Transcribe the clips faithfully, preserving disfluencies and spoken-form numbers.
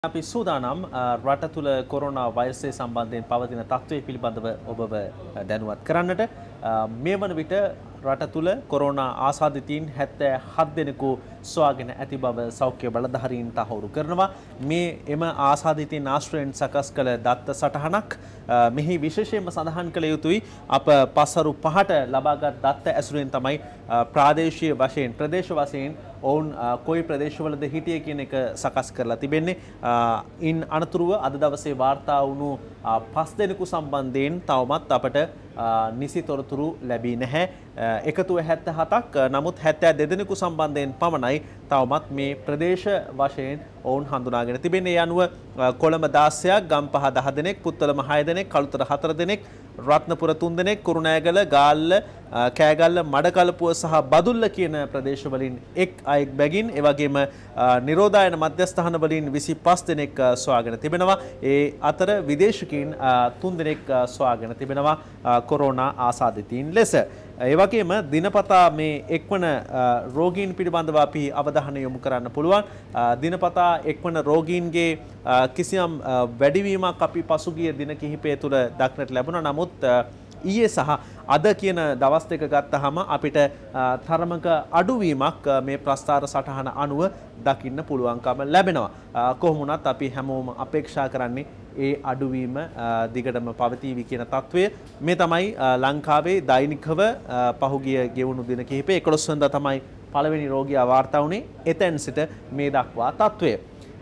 අපි සූදානම් රට තුළ කොරෝනා වෛරසය සම්බන්ධයෙන් පවතින තත්ත්වය පිළිබඳව ඔබව දැනුවත් කරන්නට. මේ වන විට රට තුළ කොරෝනා ආසාදිතයින් හැත්තෑ හත් දෙනෙකු සොයාගෙන ඇති බව සෞඛ්‍ය බලධාරීන් තහවුරු කරනවා. මේ එම ආසාදිතයින් ආශ්‍රයෙන් සකස් කළ දත්ත සටහනක් මෙහි විශේෂයෙන්ම සඳහන් කළ යුතුයි. අප පස්වරු පහට ලබාගත් දත්ත ඇසුරෙන් තමයි ප්‍රාදේශීය වශයෙන් ප්‍රදේශ වශයෙන් ඔවුන් කොයි ප්‍රදේශවලද හිටියේ කියන එක සකස් කරලා තිබෙන්නේ. ඉන් අනතුරුව අද දවසේ වාර්තා වුණු පස් දෙනෙකු සම්බන්ධයෙන් තවමත් අපට නිසි තොරතුරු ලැබී නැහැ. එකතුව හැත්තෑ හතක්, නමුත් හැත්තෑ දෙදෙනෙකු සම්බන්ධයෙන් පමණයි තවමත් මේ ප්‍රදේශ වශයෙන් ඔවුන් හඳුනාගෙන තිබෙන්නේ. ඒ අනුව කොළඹ දාසයක්, ගම්පහ දහ දෙනෙක්, පුත්තලම හය දෙනෙක්, කළුතර හතර දෙනෙක්, රත්නපුර තුන් දෙනෙක්, කුරුණෑගල, ගාල්ල, කෑගල්ල, මඩකලපුව සහ බදුල්ල කියන ප්‍රදේශවලින් එක් අයෙක් බැගින්, ඒ වගේම නිරෝධායන මධ්‍යස්ථාන වලින් විසිපස් දෙනෙක් සොයාගෙන තිබෙනවා. ඒ අතර විදේශිකයින් තුන් දෙනෙක් සොයාගෙන තිබෙනවා කොරෝනා ආසාදිතයින් ලෙස. ඒ වගේම දිනපතා මේ එක්වන රෝගීන් පිළිබඳව අපි අවධානය යොමු කරන්න පුළුවන්. දිනපතා එක්වන රෝගීන්ගේ කිසියම් වැඩිවීමක් අපි පසුගිය දින කිහිපය තුළ දක්නට ලැබුණා. නමුත් ඊයේ සහ අද කියන දවස් දෙක ගත්තහම අපිට තරමක අඩුවීමක් මේ ප්‍රස්ථාර සටහන අනුව දකින්න පුළුවන්කම ලැබෙනවා. කොහොම වුණත් අපි හැමෝම අපේක්ෂා කරන්නේ ඒ අඩුවීම දිගටම පවතීවි කියන තත්වය. මේ තමයි ලංකාවේ දෛනිකව පහුගිය ගෙවුණු දින කිහිපේ එකොළොස් වෙනිදා තමයි පළවෙනි රෝගියා වාර්තා වුණේ. එතෙන් සිට මේ දක්වා තත්වය.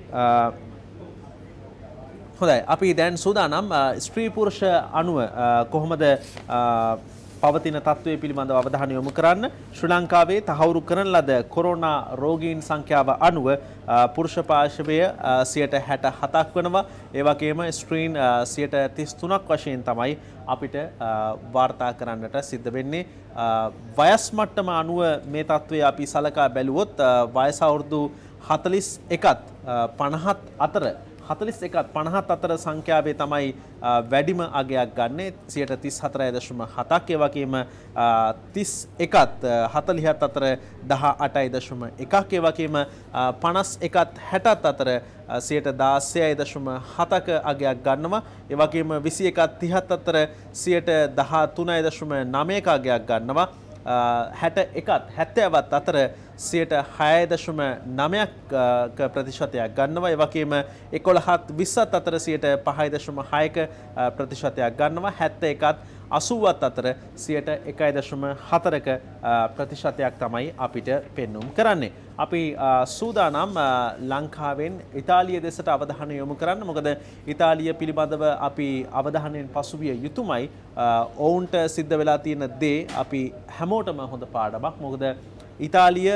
හොඳයි, අපි දැන් සූදානම් ස්ත්‍රී පුරුෂ අණුව කොහොමද පවතින තත්ත්වය පිළිබඳව අවධානය යොමු කරන්න. ශ්‍රී ලංකාවේ තහවුරු කරන ලද කොරෝනා රෝගීන් සංඛ්‍යාව අනුව පුරුෂ පාර්ශවය සියයට හැට හතක් වෙනවා. ඒ වගේම ස්ත්‍රීන් සියයට තිස් තුනක් වශයෙන් තමයි අපිට වාර්තා කරන්නට සිද්ධ වෙන්නේ. වයස් මට්ටම අනුව මේ තත්ත්වය අපි සලකා බැලුවොත් වයස අවුරුදු හතළිස් එකත් පනහත් අතර හතළිස් එකත් පනහත් අතර සංඛ්‍යාවේ තමයි වැඩිම අගයක් ගන්නෙ සියයට තිස් හතරයි දශම හතක්. ඒ වගේම තිස් එකත් හතළිහත් අතර දහ අටයි දශම එකක්. ඒ වගේම පනස් එකත් හැටත් අතර සියයට දාසයයි දශම හතක අගයක් ගන්නවා. ඒ වගේම විසි එකත් තිහත් අතර සියයට දහ තුනයි දශම නවයක අගයක් ගන්නවා. හැට එකත් හැත්තෑවත් අතර සියයට හයයි දශම නවයක් ප්‍රතිශතයක් ගන්නවා. ඒ වගේම එකොළහත් විස්සත් අතර සියයට පහයි දශම හයක ප්‍රතිශතයක් ගන්නවා. හැත්තෑ එකත් අසූවත් අතර සියයට එකයි දශම හතරක ප්‍රතිශතයක් තමයි අපිට පෙන්නුම් කරන්නේ. අපි සූදානම් ලංකාවෙන් ඉතාලිය දෙසට අවධානය යොමු කරන්න. මොකද ඉතාලිය පිළිබඳව අපි අවධානයෙන් පසුවිය යුතුමයි. ඔවුන්ට සිද්ධ වෙලා තියෙන දේ අපි හැමෝටම හොඳ පාඩමක්. මොකද ඉතාලිය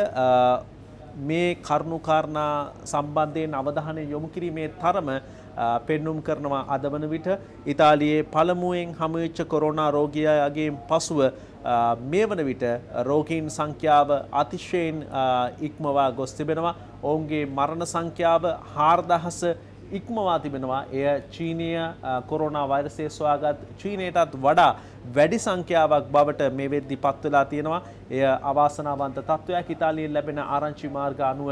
මේ කරුණු කාරණා සම්බන්ධයෙන් අවධානය යොමු කිරීමේ තරම පෙන්නුම් කරනවා. අද වන විට ඉතාලියේ පළමුවෙන් හමුවෙච්ච කොරෝනා රෝගියාගෙන් පසුව මේ වන විට රෝගීන් සංඛ්‍යාව අතිශයින් ඉක්මවා ගොස් තිබෙනවා. ඔවුන්ගේ මරණ සංඛ්‍යාව හාරදහස ඉක්මවා තිබෙනවා. එය චීනීය කොරෝනා වෛරසය සොයාගත් චීනයටත් වඩා වැඩි සංඛ්‍යාවක් බවට මේ වෙද්දී පත් වෙලා තියෙනවා. එය අවාසනාවන්ත තත්ත්වයක්. ඉතාලියෙන් ලැබෙන ආරංචි මාර්ග අනුව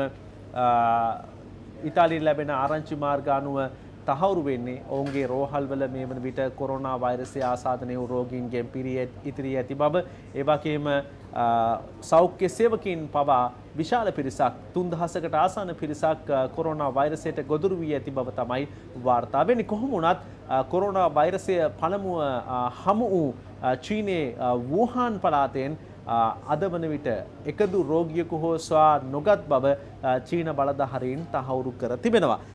ඉතාලියෙන් ලැබෙන ආරංචි මාර්ග අනුව තහවුරු වෙන්නේ ඔවුන්ගේ රෝහල්වල මේ වන විට කොරෝනා වෛරසය ආසාදනය වූ රෝගීන්ගෙන් පිරී ඉතිරී ඇති බව. ඒ වගේම සෞඛ්‍ය සේවකයන් පවා විශාල පිරිසක් තුන්දහසකට ආසන්න පිරිසක් කොරෝනා වෛරසයට ගොදුරු වී ඇති බව තමයි වාර්තා වෙන්නේ. කොහොම වුණත් කොරෝනා වෛරසය පළමුව හමු වූ චීනයේ වුහාන් පළාතෙන් අද වන විට එකදු රෝගියෙකු හෝ සොයා නොගත් බව චීන බලධාරීන් තහවුරු කර තිබෙනවා.